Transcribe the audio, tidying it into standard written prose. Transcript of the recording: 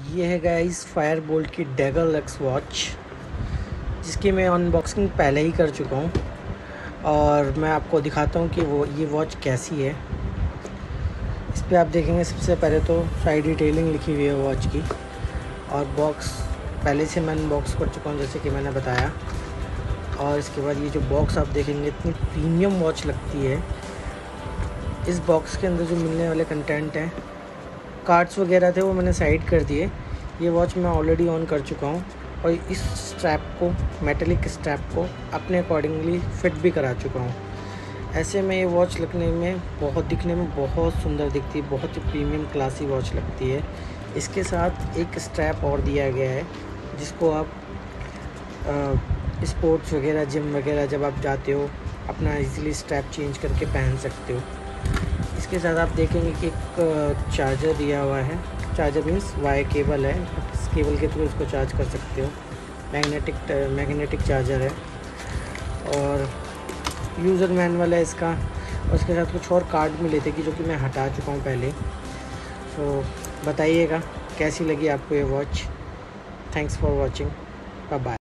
ये है guys fire bolt की डैगर लक्स वॉच, जिसकी मैं अनबॉक्सिंग पहले ही कर चुका हूँ और मैं आपको दिखाता हूँ कि ये वॉच कैसी है। इस पर आप देखेंगे सबसे पहले तो साइड डिटेलिंग लिखी हुई है वॉच की, और बॉक्स पहले से मैं अनबॉक्स कर चुका हूँ जैसे कि मैंने बताया। और इसके बाद ये जो बॉक्स आप देखेंगे इतनी प्रीमियम वॉच लगती है। इस बॉक्स के अंदर जो मिलने वाले कंटेंट हैं, कार्ड्स वगैरह थे, वो मैंने साइड कर दिए। ये वॉच मैं ऑलरेडी ऑन कर चुका हूँ और इस स्ट्रैप को, मेटेलिक स्ट्रैप को अपने अकॉर्डिंगली फिट भी करा चुका हूँ। ऐसे में ये वॉच दिखने में बहुत सुंदर दिखती है, बहुत ही प्रीमियम क्लासी वॉच लगती है। इसके साथ एक स्ट्रैप और दिया गया है जिसको आप स्पोर्ट्स वगैरह, जिम वगैरह जब आप जाते हो अपना इजीली स्ट्रैप चेंज करके पहन सकते हो। इसके साथ आप देखेंगे कि एक चार्जर दिया हुआ है। चार्जर मीन्स वायर केबल है, इस केबल के थ्रू इसको चार्ज कर सकते हो। मैग्नेटिक चार्जर है और यूज़र मैनुअल है इसका। और उसके साथ कुछ और कार्ड मिले थे कि जो कि मैं हटा चुका हूँ पहले। तो बताइएगा कैसी लगी आपको ये watch. Thanks for watching, bye bye.